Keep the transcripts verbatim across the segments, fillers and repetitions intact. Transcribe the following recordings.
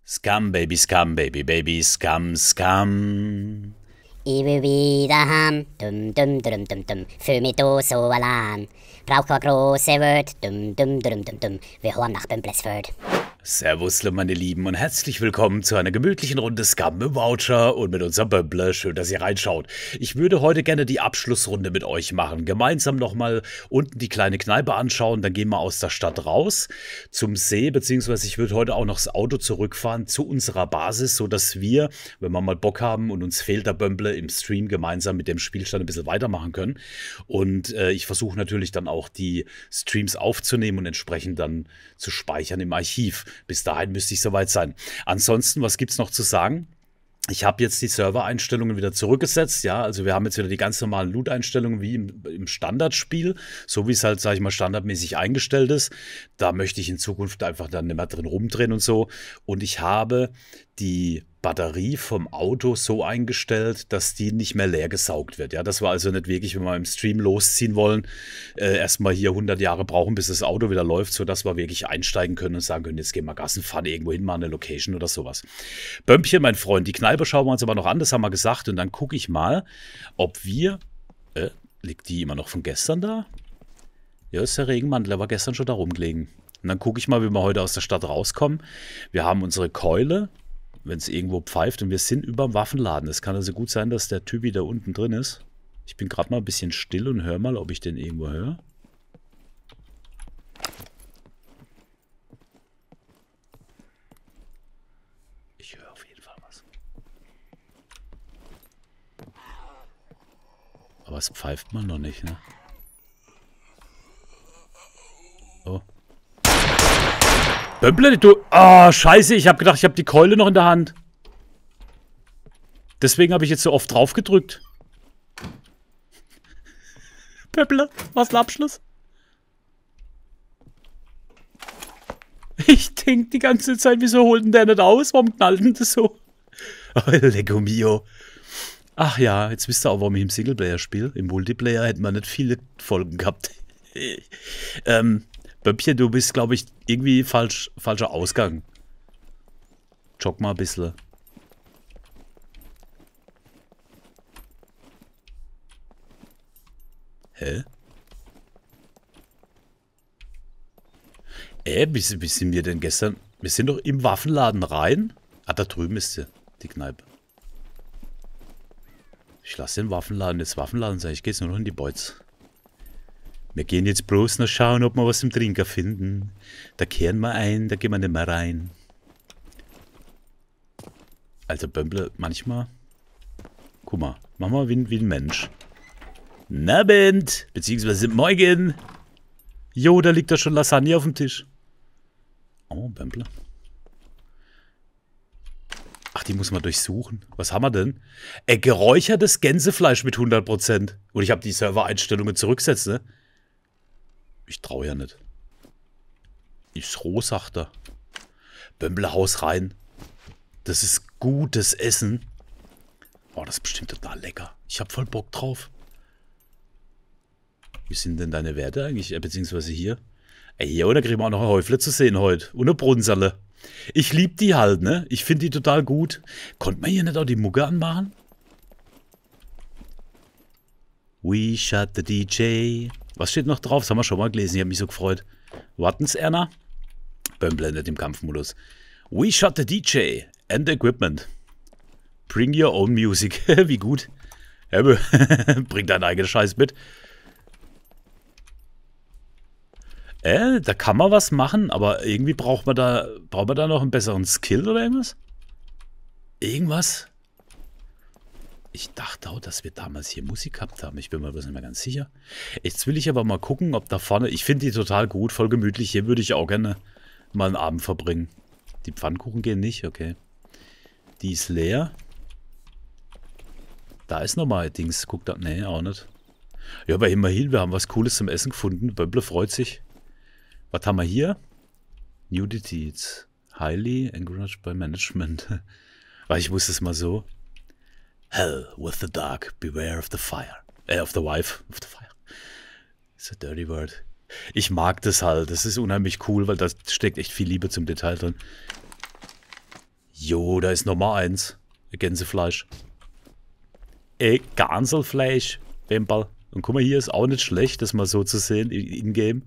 Scum, Baby, Scum, Baby, Baby, Scum, Scum. Ich will wieder heim, dum dum dum dum dum, fühl mich da so allein. Brauch kein große Wort, dum dum dum dum dum, wir hören nach Bümplesford. Servus, meine Lieben, und herzlich willkommen zu einer gemütlichen Runde Scum im Voucher und mit unserem Bömbler. Schön, dass ihr reinschaut. Ich würde heute gerne die Abschlussrunde mit euch machen. Gemeinsam nochmal unten die kleine Kneipe anschauen, dann gehen wir aus der Stadt raus zum See, beziehungsweise ich würde heute auch noch das Auto zurückfahren zu unserer Basis, sodass wir, wenn wir mal Bock haben und uns fehlt der Bömbler, im Stream gemeinsam mit dem Spielstand ein bisschen weitermachen können. Und äh, ich versuche natürlich dann auch die Streams aufzunehmen und entsprechend dann zu speichern im Archiv. Bis dahin müsste ich soweit sein. Ansonsten, was gibt es noch zu sagen? Ich habe jetzt die Server-Einstellungen wieder zurückgesetzt, ja, also wir haben jetzt wieder die ganz normalen Loot-Einstellungen wie im, im Standardspiel, so wie es halt, sage ich mal, standardmäßig eingestellt ist. Da möchte ich in Zukunft einfach dann nicht mehr drin rumdrehen und so. Und ich habe die Batterie vom Auto so eingestellt, dass die nicht mehr leer gesaugt wird. Ja, das war also nicht wirklich, wenn wir im Stream losziehen wollen, äh, erstmal hier hundert Jahre brauchen, bis das Auto wieder läuft, sodass wir wirklich einsteigen können und sagen können, jetzt gehen wir Gassen fahren, irgendwo hin, mal eine Location oder sowas. Bömpchen, mein Freund, die Kneipe schauen wir uns aber noch an, das haben wir gesagt. Und dann gucke ich mal, ob wir... Äh, liegt die immer noch von gestern da? Ja, ist der Regenmantel, der war gestern schon da rumgelegen. Und dann gucke ich mal, wie wir heute aus der Stadt rauskommen. Wir haben unsere Keule, wenn es irgendwo pfeift, und wir sind über dem Waffenladen. Es kann also gut sein, dass der Typ da unten drin ist. Ich bin gerade mal ein bisschen still und höre mal, ob ich den irgendwo höre. Ich höre auf jeden Fall was. Aber es pfeift man noch nicht, ne? Oh. Bömble, du... Ah, oh, scheiße, ich habe gedacht, ich habe die Keule noch in der Hand. Deswegen habe ich jetzt so oft drauf gedrückt. Bömble, was ein Abschluss? Ich denke die ganze Zeit, wieso holt denn der nicht aus? Warum knallt denn das so? Oh, Lego mio. Ach ja, jetzt wisst ihr auch, warum ich im Singleplayer spiele. Im Multiplayer hätten wir nicht viele Folgen gehabt. ähm... Böppchen, du bist, glaube ich, irgendwie falsch, falscher Ausgang. Jogg mal ein bisschen. Hä? Äh, wie, wie sind wir denn gestern? Wir sind doch im Waffenladen rein. Ah, da drüben ist sie, die Kneipe. Ich lasse den Waffenladen jetzt Waffenladen sein. Ich gehe jetzt nur noch in die Beutz. Wir gehen jetzt bloß noch schauen, ob wir was im Trinker finden. Da kehren wir ein, da gehen wir nicht mehr rein. Also Bömble, manchmal... Guck mal, machen wir wie, wie ein Mensch. Abend, beziehungsweise morgen. Jo, da liegt doch schon Lasagne auf dem Tisch. Oh, Bömble. Ach, die muss man durchsuchen. Was haben wir denn? Äh, geräuchertes Gänsefleisch mit hundert Prozent. Und ich habe die Server-Einstellungen zurückgesetzt, ne? Ich traue ja nicht. Ist roh, sagt er. Bömble, Haus rein. Das ist gutes Essen. Oh, das ist bestimmt total lecker. Ich hab voll Bock drauf. Wie sind denn deine Werte eigentlich? Äh, beziehungsweise hier. Ey, hier, oder kriegen wir auch noch ein Häufle zu sehen heute. Und eine Brunserle. Ich lieb die halt, ne? Ich finde die total gut. Konnte man hier nicht auch die Mucke anmachen? We shot the D J. Was steht noch drauf? Das haben wir schon mal gelesen. Ich habe mich so gefreut. Warten's, Erna? Bömble nicht im Kampfmodus. We shot the D J and equipment. Bring your own music. Wie gut. Bring deinen eigenen Scheiß mit. Äh, da kann man was machen, aber irgendwie braucht man da, braucht man da noch einen besseren Skill oder irgendwas? Irgendwas? Ich dachte auch, dass wir damals hier Musik gehabt haben. Ich bin mir bloß nicht mehr ganz sicher. Jetzt will ich aber mal gucken, ob da vorne... Ich finde die total gut, voll gemütlich. Hier würde ich auch gerne mal einen Abend verbringen. Die Pfannkuchen gehen nicht, okay. Die ist leer. Da ist nochmal ein Dings. Guck da... Nee, auch nicht. Ja, aber immerhin, wir haben was Cooles zum Essen gefunden. Bömble freut sich. Was haben wir hier? Nudity. It's highly encouraged by management. Weil ich wusste es mal so... Hell with the dark, beware of the fire. Äh, of the wife. Of the fire. It's a dirty word. Ich mag das halt. Das ist unheimlich cool, weil da steckt echt viel Liebe zum Detail drin. Jo, da ist Nummer eins. Gänsefleisch. Äh, Ganselfleisch. Bembal. Und guck mal, hier ist auch nicht schlecht, das mal so zu sehen, in-game.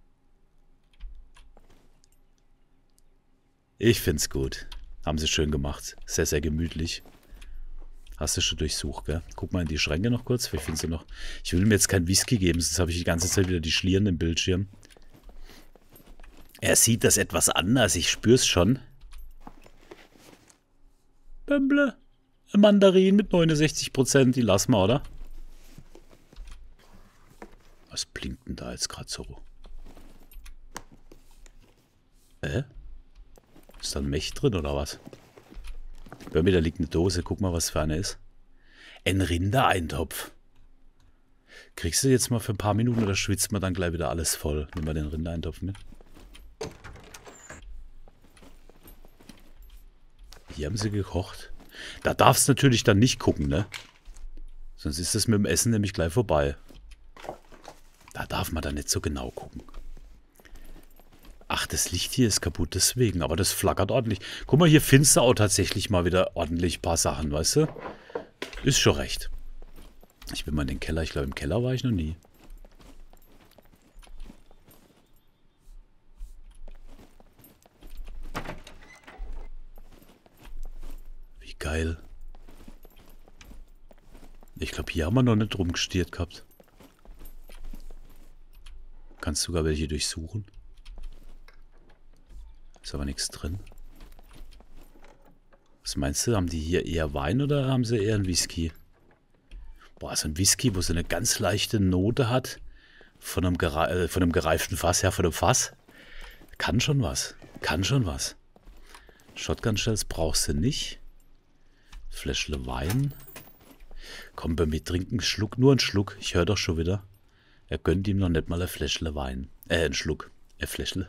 Ich find's gut. Haben sie schön gemacht. Sehr, sehr gemütlich. Hast du schon durchsucht, gell? Guck mal in die Schränke noch kurz. Vielleicht findest du noch... Ich will mir jetzt kein Whisky geben, sonst habe ich die ganze Zeit wieder die Schlieren im Bildschirm. Er sieht das etwas anders. Ich spür's schon. Bämble. Ein Mandarin mit neunundsechzig Prozent. Die lassen wir, oder? Was blinkt denn da jetzt gerade so? Hä? Ist da ein Mech drin oder was? Bei mir, da liegt eine Dose. Guck mal, was für eine ist. Ein Rindereintopf. Kriegst du jetzt mal für ein paar Minuten oder schwitzt man dann gleich wieder alles voll? Nimm mal den Rindereintopf mit. Hier haben sie gekocht. Da darfst du natürlich dann nicht gucken, ne? Sonst ist das mit dem Essen nämlich gleich vorbei. Da darf man dann nicht so genau gucken. Ach, das Licht hier ist kaputt deswegen, aber das flackert ordentlich. Guck mal, hier findest du auch tatsächlich mal wieder ordentlich ein paar Sachen, weißt du? Ist schon recht. Ich bin mal in den Keller. Ich glaube, im Keller war ich noch nie. Wie geil. Ich glaube, hier haben wir noch nicht rumgestiert gehabt. Kannst sogar welche durchsuchen. Ist aber nichts drin. Was meinst du? Haben die hier eher Wein oder haben sie eher einen Whisky? Boah, so ein Whisky, wo so eine ganz leichte Note hat. Von einem, gere äh, von einem gereiften Fass, ja, von einem Fass. Kann schon was. Kann schon was. Shotgun-Shells brauchst du nicht. Fläschle Wein. Komm, bei mir trinken einen Schluck, nur einen Schluck. Ich höre doch schon wieder. Er gönnt ihm noch nicht mal ein Fläschle Wein. Äh, einen Schluck. Ein Fläschle.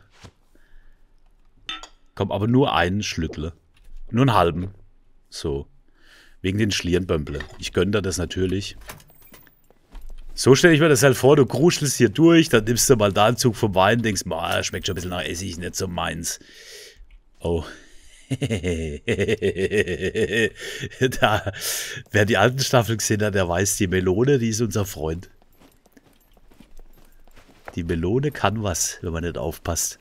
Komm, aber nur einen Schlückle. Nur einen halben. So. Wegen den Schlierenbömble. Ich gönne dir das natürlich. So stelle ich mir das halt vor, du kruschelst hier durch, dann nimmst du mal da einen Zug vom Wein, denkst, boah, schmeckt schon ein bisschen nach Essig, nicht so meins. Oh. Da, wer die alten Staffeln gesehen hat, der weiß, die Melone, die ist unser Freund. Die Melone kann was, wenn man nicht aufpasst.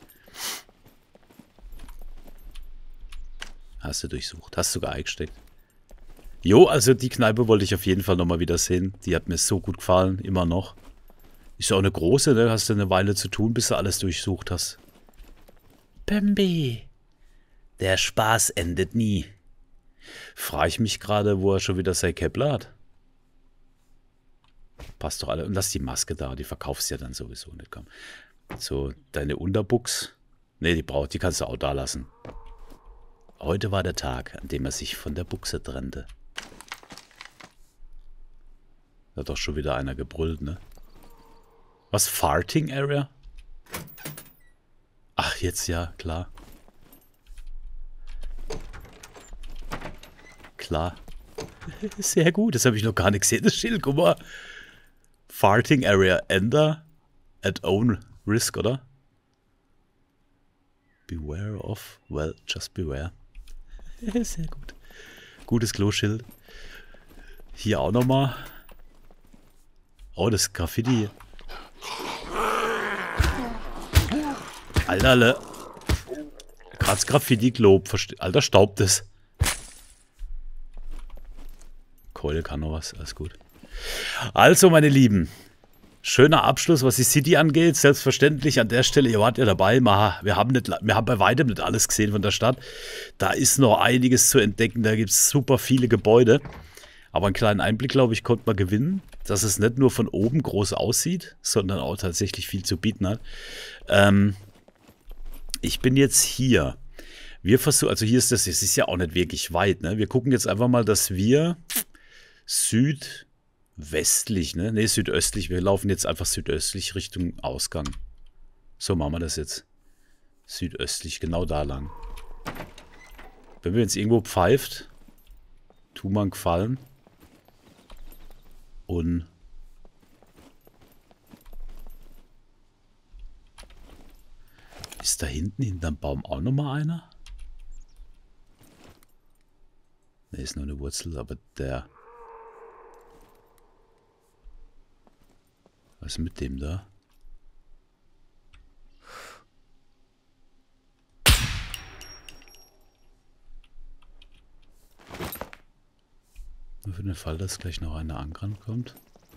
Hast du durchsucht, hast sogar eingesteckt. Jo, also die Kneipe wollte ich auf jeden Fall nochmal wieder sehen. Die hat mir so gut gefallen, immer noch. Ist ja auch eine große, ne? Hast du eine Weile zu tun, bis du alles durchsucht hast. Bambi. Der Spaß endet nie. Frage ich mich gerade, wo er schon wieder sein Kepler hat. Passt doch alle. Und lass die Maske da, die verkaufst du ja dann sowieso nicht. Komm. So, deine Unterbuchs. Ne, die braucht, die kannst du auch da lassen. Heute war der Tag, an dem er sich von der Buchse trennte. Da hat doch schon wieder einer gebrüllt, ne? Was? Farting Area? Ach, jetzt ja, klar. Klar. Sehr gut, das habe ich noch gar nicht gesehen, das Schild, guck mal. Farting Area, Ender at own risk, oder? Beware of, well, just beware. Sehr gut. Gutes Kloschild. Hier auch nochmal. Oh, das Graffiti. Alter, Alter. Gerade das Graffiti-Glob. Alter, staubt es. Keule kann noch was. Alles gut. Also, meine Lieben. Schöner Abschluss, was die City angeht. Selbstverständlich an der Stelle, ihr wart ja dabei. Wir haben, nicht, wir haben bei weitem nicht alles gesehen von der Stadt. Da ist noch einiges zu entdecken. Da gibt es super viele Gebäude. Aber einen kleinen Einblick, glaube ich, konnte man gewinnen. Dass es nicht nur von oben groß aussieht, sondern auch tatsächlich viel zu bieten hat. Ähm, ich bin jetzt hier. Wir versuchen, also hier ist das, es ist ja auch nicht wirklich weit. Ne? Wir gucken jetzt einfach mal, dass wir Süd... westlich, ne? Ne, südöstlich. Wir laufen jetzt einfach südöstlich Richtung Ausgang. So machen wir das jetzt. Südöstlich, genau da lang. Wenn wir jetzt irgendwo pfeift, tun wir einen Gefallen. Und ist da hinten hinterm Baum auch nochmal einer? Ne, ist nur eine Wurzel, aber der... Was ist mit dem da? Nur für den Fall, dass gleich noch einer Ankern kommt.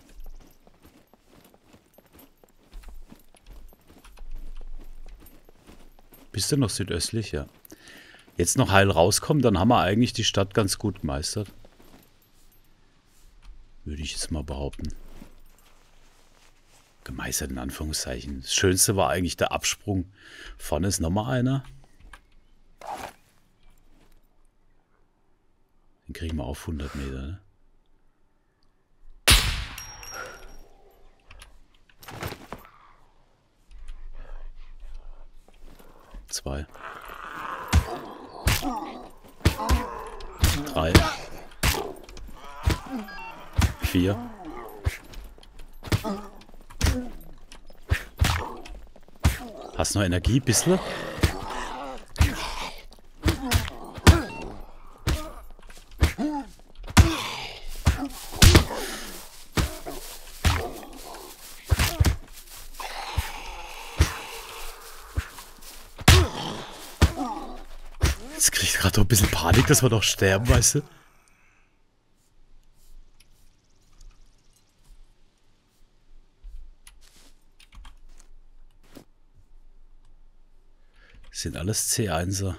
Bist du noch südöstlich? Ja. Jetzt noch heil rauskommen, dann haben wir eigentlich die Stadt ganz gut gemeistert. Würde ich jetzt mal behaupten. Gemeistert in Anführungszeichen. Das Schönste war eigentlich der Absprung. Vorne ist nochmal einer. Den kriegen wir auf hundert Meter, ne? Zwei. Drei. Vier. Hast du noch Energie? Bisschen? Jetzt krieg ich gerade doch ein bisschen Panik, dass wir doch sterben, weißt du? Das sind alles C einser.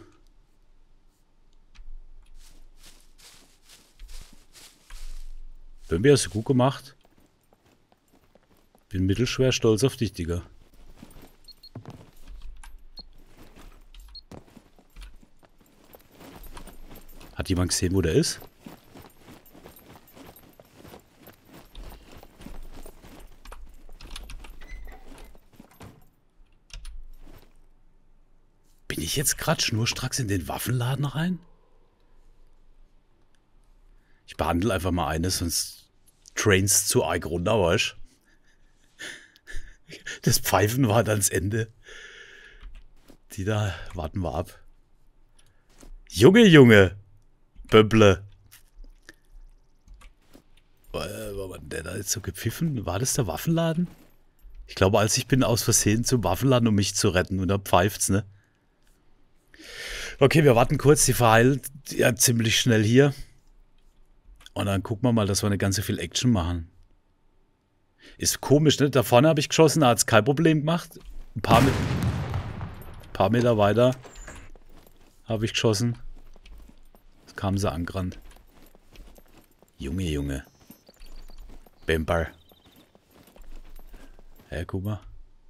Bömbi, hast du gut gemacht. Bin mittelschwer stolz auf dich, Digga. Hat jemand gesehen, wo der ist? Bin ich jetzt gerade schnurstracks in den Waffenladen rein? Ich behandle einfach mal eines, sonst trains zu arg runter, weißt du? Das Pfeifen war dann das Ende. Die da warten wir ab. Junge, Junge! Bömble. War man der da jetzt so gepfiffen? War das der Waffenladen? Ich glaube, als ich bin aus Versehen zum Waffenladen, um mich zu retten. Und da pfeift's, ne? Okay, wir warten kurz. Die verheilt ja ziemlich schnell hier. Und dann gucken wir mal, dass wir nicht ganz so viel Action machen. Ist komisch, ne? Da vorne habe ich geschossen, da hat es kein Problem gemacht. Ein paar, mit ein paar Meter weiter habe ich geschossen. Kamen sie angerannt. Junge, Junge. Bemper. Ja, guck mal.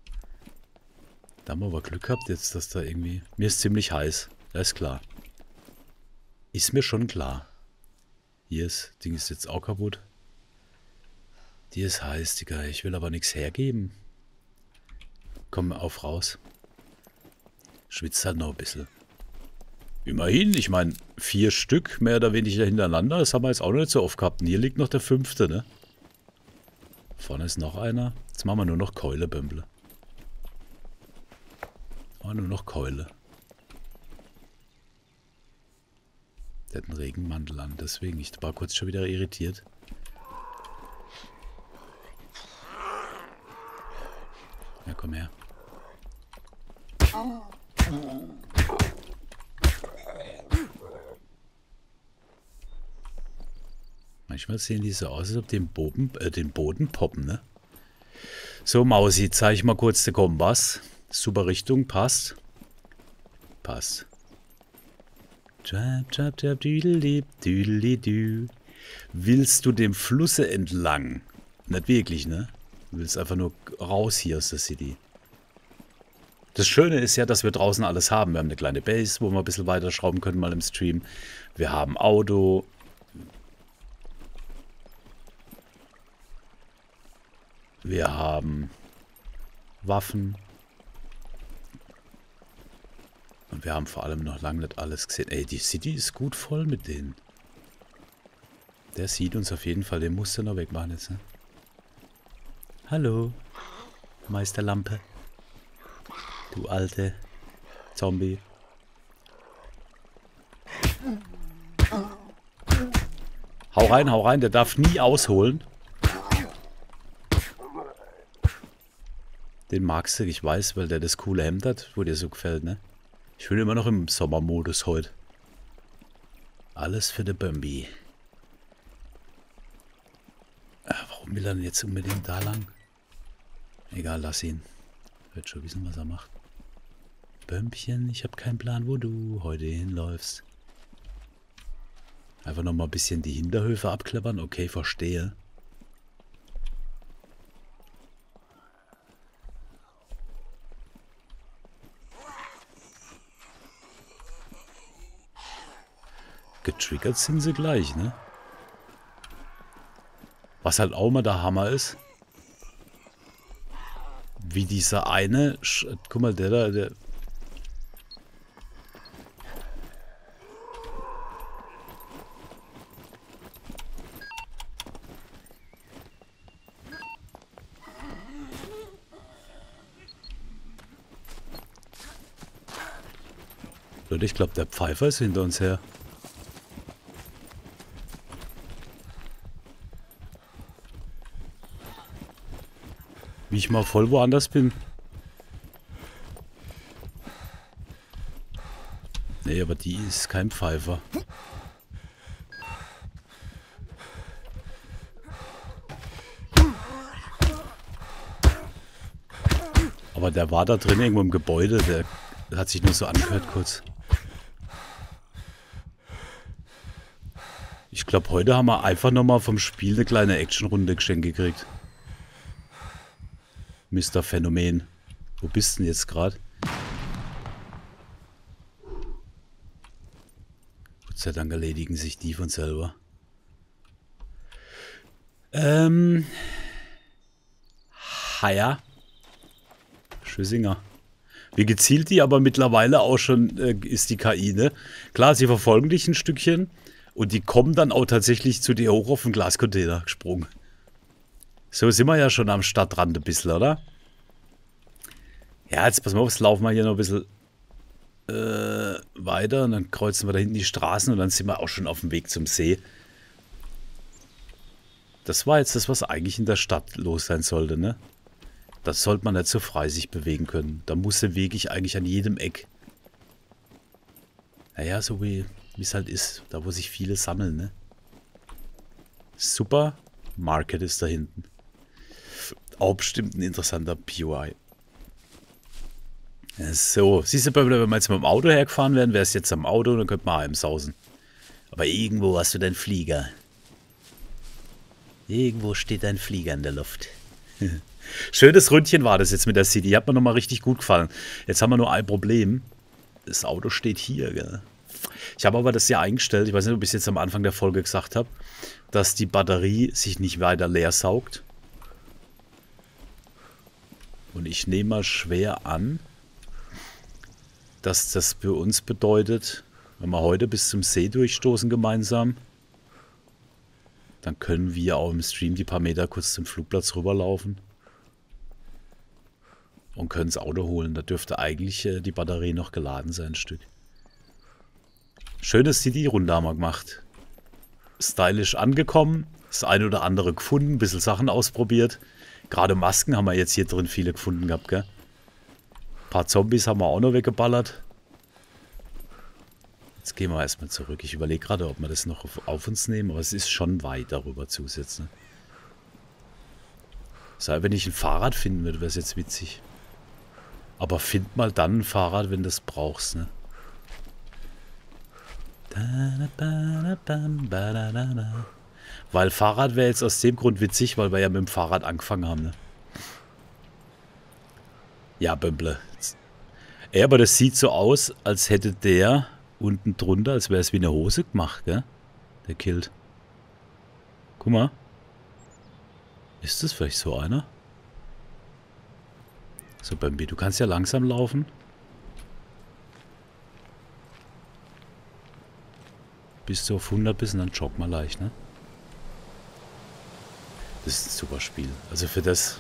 Da haben wir aber Glück gehabt jetzt, dass da irgendwie... Mir ist ziemlich heiß. Das ist klar. Ist mir schon klar. Hier ist... Ding ist jetzt auch kaputt. Die ist heiß, Digga. Ich will aber nichts hergeben. Komm auf raus. Schwitzt halt noch ein bisschen. Immerhin, ich meine, vier Stück mehr oder weniger hintereinander, das haben wir jetzt auch noch nicht so oft gehabt. Und hier liegt noch der fünfte, ne? Vorne ist noch einer. Jetzt machen wir nur noch Keule, Bömble. Oh, nur noch Keule. Der hat einen Regenmantel an, deswegen. Ich war kurz schon wieder irritiert. Ja, komm her. Manchmal sehen die so aus, als ob die den Boden, äh, den Boden poppen, ne? So, Mausi, zeige ich mal kurz den Kompass. Super Richtung, passt. Passt. Chap, chap, chap, düdelip, düdelidü. Willst du dem Flusse entlang? Nicht wirklich, ne? Du willst einfach nur raus hier aus der City. Das Schöne ist ja, dass wir draußen alles haben. Wir haben eine kleine Base, wo wir ein bisschen weiter schrauben können, mal im Stream. Wir haben Auto. Wir haben Waffen. Und wir haben vor allem noch lange nicht alles gesehen. Ey, die City ist gut voll mit denen. Der sieht uns auf jeden Fall. Den musst du noch wegmachen jetzt, ne? Hallo, Meisterlampe. Du alte Hau rein, hau rein. Der darf nie ausholen. Den magst du, ich weiß, weil der das coole Hemd hat, wo dir so gefällt, ne? Ich bin immer noch im Sommermodus heute. Alles für den Bambi. Warum will er denn jetzt unbedingt da lang? Egal, lass ihn. Wird schon wissen, was er macht. Bömpchen, ich habe keinen Plan, wo du heute hinläufst. Einfach nochmal ein bisschen die Hinterhöfe abklappern. Okay, verstehe. Getriggert sind sie gleich, ne? Was halt auch mal der Hammer ist. Wie dieser eine... Sch Guck mal, der da... Der Leute, ich glaube, der Pfeifer ist hinter uns her. Wie ich mal voll woanders bin. Nee, aber die ist kein Pfeifer. Aber der war da drin irgendwo im Gebäude. Der hat sich nur so angehört kurz. Ich glaube, heute haben wir einfach nochmal vom Spiel eine kleine Actionrunde geschenkt gekriegt. Mister Phänomen. Wo bist du denn jetzt gerade? Gott sei Dank erledigen sich die von selber. Ähm. Haya. Schüssinger. Wie gezielt die aber mittlerweile auch schon äh, ist die K I, ne? Klar, sie verfolgen dich ein Stückchen und die kommen dann auch tatsächlich zu dir hoch auf den Glascontainer gesprungen. So sind wir ja schon am Stadtrand ein bisschen, oder? Ja, jetzt pass mal auf, jetzt laufen wir hier noch ein bisschen äh, weiter und dann kreuzen wir da hinten die Straßen und dann sind wir auch schon auf dem Weg zum See. Das war jetzt das, was eigentlich in der Stadt los sein sollte, ne? Das sollte man nicht so frei sich bewegen können. Da muss der Weg ich eigentlich an jedem Eck. Naja, so wie es halt ist. Da, wo sich viele sammeln, ne? Super. Market ist da hinten. Auch bestimmt ein interessanter P O I. So, siehst du, wenn wir jetzt mit dem Auto hergefahren wären, wäre es jetzt am Auto und dann könnte man heimsausen. Aber irgendwo hast du deinen Flieger. Irgendwo steht dein Flieger in der Luft. Schönes Ründchen war das jetzt mit der City. Hat mir nochmal richtig gut gefallen. Jetzt haben wir nur ein Problem. Das Auto steht hier, gell? Ich habe aber das ja eingestellt. Ich weiß nicht, ob ich es jetzt am Anfang der Folge gesagt habe, dass die Batterie sich nicht weiter leer saugt. Und ich nehme mal schwer an, dass das für uns bedeutet, wenn wir heute bis zum See durchstoßen gemeinsam, dann können wir auch im Stream die paar Meter kurz zum Flugplatz rüberlaufen und können das Auto holen. Da dürfte eigentlich äh, die Batterie noch geladen sein, ein Stück. Schöne City-Runde haben wir gemacht. Stylisch angekommen, das eine oder andere gefunden, ein bisschen Sachen ausprobiert. Gerade Masken haben wir jetzt hier drin viele gefunden gehabt, gell? Ein paar Zombies haben wir auch noch weggeballert. Jetzt gehen wir erstmal zurück. Ich überlege gerade, ob wir das noch auf, auf uns nehmen, aber es ist schon weit darüber zusetzen. Sei, wenn ich ein Fahrrad finden würde, wäre es jetzt witzig. Aber find mal dann ein Fahrrad, wenn du es brauchst, ne? Weil Fahrrad wäre jetzt aus dem Grund witzig, weil wir ja mit dem Fahrrad angefangen haben, ne? Ja, Bömble. Ja, aber das sieht so aus, als hätte der unten drunter, als wäre es wie eine Hose gemacht, gell? Der killt. Guck mal. Ist das vielleicht so einer? So, Bambi, du kannst ja langsam laufen. Bis du auf hundert bist und dann jogg mal leicht, ne? Das ist ein super Spiel. Also für das...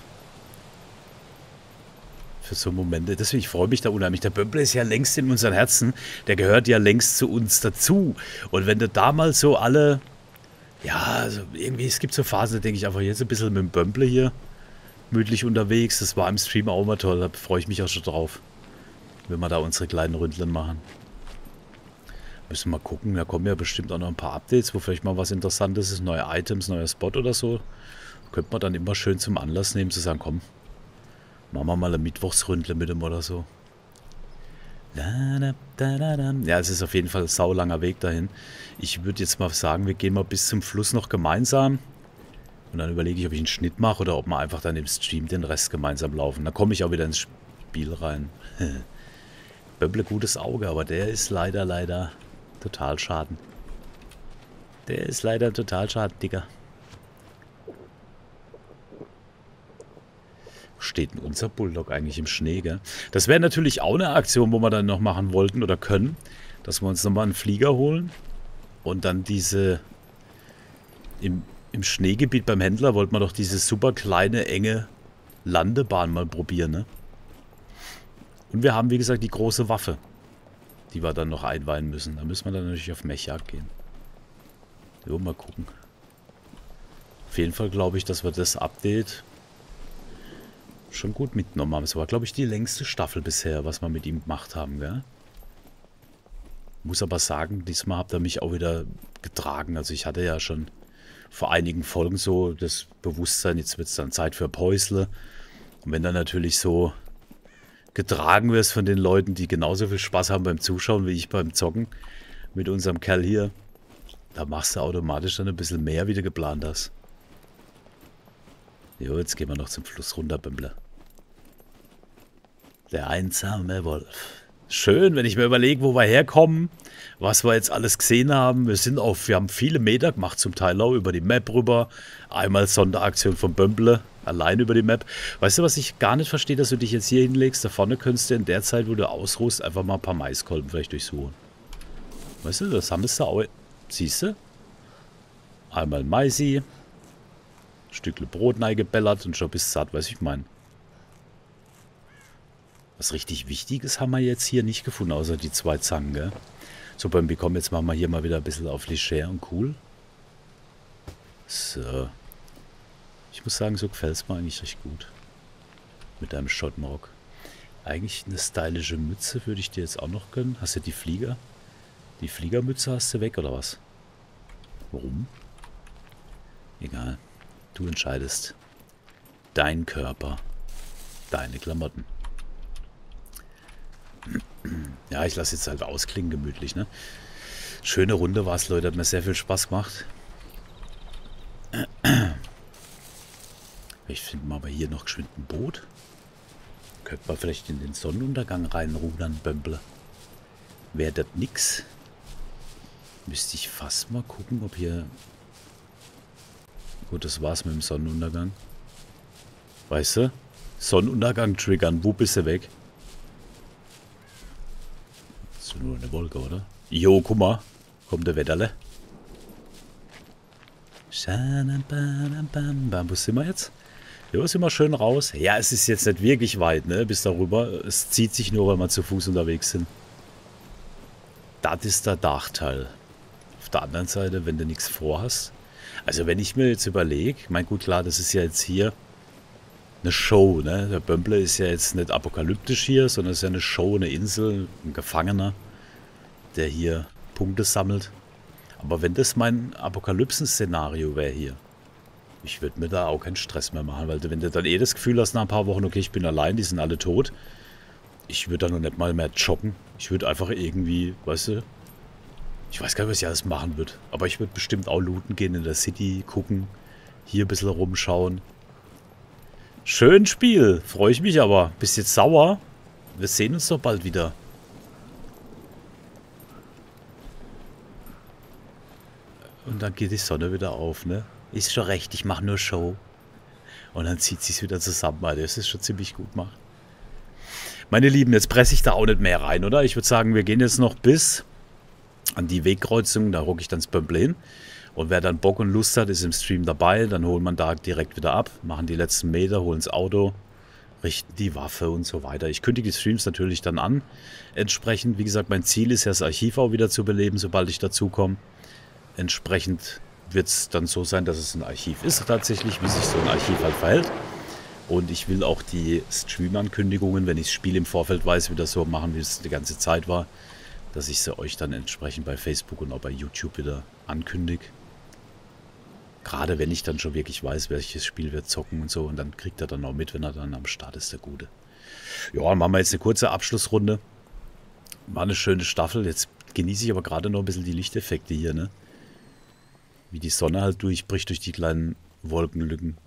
Für so Momente. Deswegen, ich freue mich da unheimlich. Der Bömble ist ja längst in unseren Herzen. Der gehört ja längst zu uns dazu. Und wenn du da mal so alle... Ja, also irgendwie, es gibt so Phasen, da denke ich einfach jetzt ein bisschen mit dem Bömple hier gemütlich unterwegs. Das war im Stream auch immer toll, da freue ich mich auch schon drauf, wenn wir da unsere kleinen Ründchen machen. Müssen wir mal gucken, da kommen ja bestimmt auch noch ein paar Updates, wo vielleicht mal was Interessantes ist, neue Items, neuer Spot oder so. Könnte man dann immer schön zum Anlass nehmen, zu sagen, komm, machen wir mal ein Mittwochsründle mit dem oder so. Ja, es ist auf jeden Fall ein saulanger Weg dahin. Ich würde jetzt mal sagen, wir gehen mal bis zum Fluss noch gemeinsam. Und dann überlege ich, ob ich einen Schnitt mache oder ob wir einfach dann im Stream den Rest gemeinsam laufen. Dann komme ich auch wieder ins Spiel rein. Bömple, gutes Auge, aber der ist leider, leider total schaden. Der ist leider total schaden, Digga. Steht denn unser Bulldog eigentlich im Schnee, gell? Das wäre natürlich auch eine Aktion, wo wir dann noch machen wollten oder können, dass wir uns nochmal einen Flieger holen und dann diese im, im Schneegebiet beim Händler wollten wir doch diese super kleine, enge Landebahn mal probieren, ne? Und wir haben, wie gesagt, die große Waffe, die wir dann noch einweihen müssen. Da müssen wir dann natürlich auf Mechjagd gehen. So, mal gucken. Auf jeden Fall glaube ich, dass wir das Update schon gut mitgenommen haben. Es war, glaube ich, die längste Staffel bisher, was wir mit ihm gemacht haben, gell? Muss aber sagen, diesmal habt ihr mich auch wieder getragen. Also ich hatte ja schon vor einigen Folgen so das Bewusstsein, jetzt wird es dann Zeit für Päusle. Und wenn dann natürlich so getragen wirst von den Leuten, die genauso viel Spaß haben beim Zuschauen wie ich beim Zocken mit unserem Kerl hier, da machst du automatisch dann ein bisschen mehr, wie du geplant hast. Jo, jetzt gehen wir noch zum Fluss runter, Bömple. Der einsame Wolf. Schön, wenn ich mir überlege, wo wir herkommen, was wir jetzt alles gesehen haben. Wir sind auf, wir haben viele Meter gemacht, zum Teil auch über die Map rüber. Einmal Sonderaktion von Bömple, allein über die Map. Weißt du, was ich gar nicht verstehe, dass du dich jetzt hier hinlegst? Da vorne könntest du in der Zeit, wo du ausruhst, einfach mal ein paar Maiskolben vielleicht durchsuchen. Weißt du, das haben wir da auch. Siehst du? Einmal Maisi. Stückle Brot gebellert und schon bist satt, weiß ich mein. Was richtig Wichtiges haben wir jetzt hier nicht gefunden, außer die zwei Zangen, gell? So, beim Bekommen, jetzt machen wir hier mal wieder ein bisschen auf leger und cool. So. Ich muss sagen, so gefällt es mir eigentlich recht gut. Mit deinem Schottenrock. Eigentlich eine stylische Mütze würde ich dir jetzt auch noch gönnen. Hast du die Flieger? Die Fliegermütze hast du weg, oder was? Warum? Egal. Du entscheidest. Dein Körper. Deine Klamotten. Ja, ich lasse jetzt halt ausklingen, gemütlich, ne? Schöne Runde war es, Leute. Hat mir sehr viel Spaß gemacht. Ich finde mal aber hier noch geschwind ein Boot. Könnte man vielleicht in den Sonnenuntergang reinrudern, Bömple. Wäre das nix? Müsste ich fast mal gucken, ob hier... Gut, das war's mit dem Sonnenuntergang. Weißt du? Sonnenuntergang triggern. Wo bist du weg? Das ist nur eine Wolke, oder? Jo, guck mal. Kommt der Wetterle. Wo sind wir jetzt? Jo, sind wir schön raus. Ja, es ist jetzt nicht wirklich weit, ne? Bis darüber. Es zieht sich nur, weil wir zu Fuß unterwegs sind. Das ist der Nachteil. Auf der anderen Seite, wenn du nichts vorhast. Also wenn ich mir jetzt überlege, mein gut klar, das ist ja jetzt hier eine Show, ne? Der Bömple ist ja jetzt nicht apokalyptisch hier, sondern es ist ja eine Show, eine Insel, ein Gefangener, der hier Punkte sammelt. Aber wenn das mein Apokalypsen-Szenario wäre hier, ich würde mir da auch keinen Stress mehr machen, weil wenn du dann eh das Gefühl hast nach ein paar Wochen, okay, ich bin allein, die sind alle tot, ich würde da noch nicht mal mehr joggen. Ich würde einfach irgendwie, weißt du, ich weiß gar nicht, was ich alles machen würde. Aber ich würde bestimmt auch looten gehen in der City, gucken, hier ein bisschen rumschauen. Schön Spiel, freue ich mich aber. Bist jetzt sauer? Wir sehen uns doch bald wieder. Und dann geht die Sonne wieder auf, ne? Ist schon recht, ich mache nur Show. Und dann zieht sie es wieder zusammen, Alter. Das ist schon ziemlich gut gemacht. Meine Lieben, jetzt presse ich da auch nicht mehr rein, oder? Ich würde sagen, wir gehen jetzt noch bis an die Wegkreuzung, da rucke ich dann das Bömple hin. Und wer dann Bock und Lust hat, ist im Stream dabei. Dann holen wir da direkt wieder ab, machen die letzten Meter, holen das Auto, richten die Waffe und so weiter. Ich kündige die Streams natürlich dann an. Entsprechend, wie gesagt, mein Ziel ist ja, das Archiv auch wieder zu beleben, sobald ich dazu komme. Entsprechend wird es dann so sein, dass es ein Archiv ist tatsächlich, wie sich so ein Archiv halt verhält. Und ich will auch die Stream-Ankündigungen, wenn ich das Spiel im Vorfeld weiß, wieder so machen, wie es die ganze Zeit war, dass ich sie euch dann entsprechend bei Facebook und auch bei YouTube wieder ankündige. Gerade wenn ich dann schon wirklich weiß, welches Spiel wir zocken und so. Und dann kriegt er dann auch mit, wenn er dann am Start ist, der Gute. Ja, dann machen wir jetzt eine kurze Abschlussrunde. War eine schöne Staffel. Jetzt genieße ich aber gerade noch ein bisschen die Lichteffekte hier, ne? Wie die Sonne halt durchbricht durch die kleinen Wolkenlücken.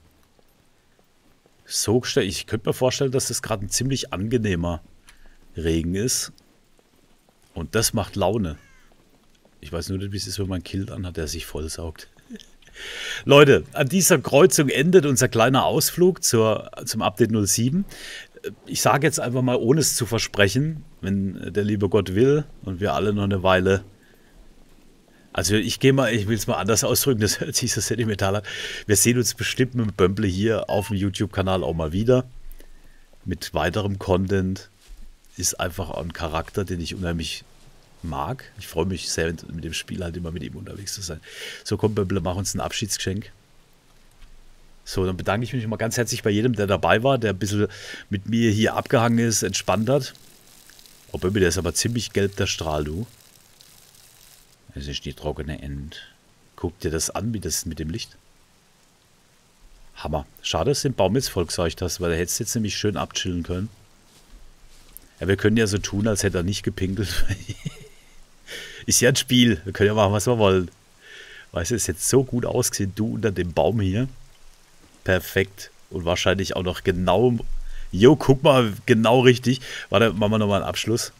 So gestellt. Ich könnte mir vorstellen, dass das gerade ein ziemlich angenehmer Regen ist. Und das macht Laune. Ich weiß nur nicht, wie es ist, wenn man Kilt anhat, der sich vollsaugt. Leute, an dieser Kreuzung endet unser kleiner Ausflug zur, zum Update null sieben. Ich sage jetzt einfach mal, ohne es zu versprechen, wenn der liebe Gott will und wir alle noch eine Weile... Also ich gehe mal, ich will es mal anders ausdrücken, das hört sich so sentimental an. Wir sehen uns bestimmt mit dem Bömble hier auf dem YouTube-Kanal auch mal wieder. Mit weiterem Content. Ist einfach ein Charakter, den ich unheimlich mag. Ich freue mich sehr, mit dem Spiel halt immer mit ihm unterwegs zu sein. So, komm Bömble, mach uns ein Abschiedsgeschenk. So, dann bedanke ich mich mal ganz herzlich bei jedem, der dabei war, der ein bisschen mit mir hier abgehangen ist, entspannt hat. Oh Bömble, der ist aber ziemlich gelb, der Strahl, du. Das ist die trockene End. Guck dir das an, wie das mit dem Licht. Hammer. Schade, dass du den Baum jetzt vollgeseucht hast, weil er hättest jetzt nämlich schön abchillen können. Ja, wir können ja so tun, als hätte er nicht gepinkelt. Ist ja ein Spiel. Wir können ja machen, was wir wollen. Weißt du, es ist jetzt so gut ausgesehen, du unter dem Baum hier. Perfekt. Und wahrscheinlich auch noch genau... Jo, guck mal, genau richtig. Warte, machen wir nochmal einen Abschluss.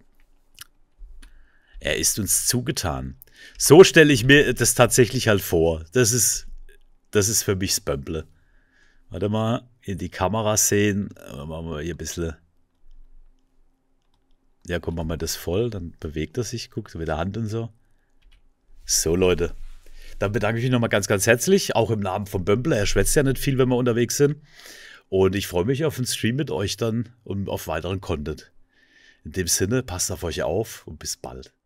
Er ist uns zugetan. So stelle ich mir das tatsächlich halt vor. Das ist, das ist für mich das Bömble. Warte mal, in die Kamera sehen. Machen wir hier ein bisschen. Ja, komm, machen wir das voll. Dann bewegt er sich. Guckt mit der Hand und so. So, Leute. Dann bedanke ich mich nochmal ganz, ganz herzlich. Auch im Namen von Bömble. Er schwätzt ja nicht viel, wenn wir unterwegs sind. Und ich freue mich auf einen Stream mit euch dann und auf weiteren Content. In dem Sinne, passt auf euch auf und bis bald.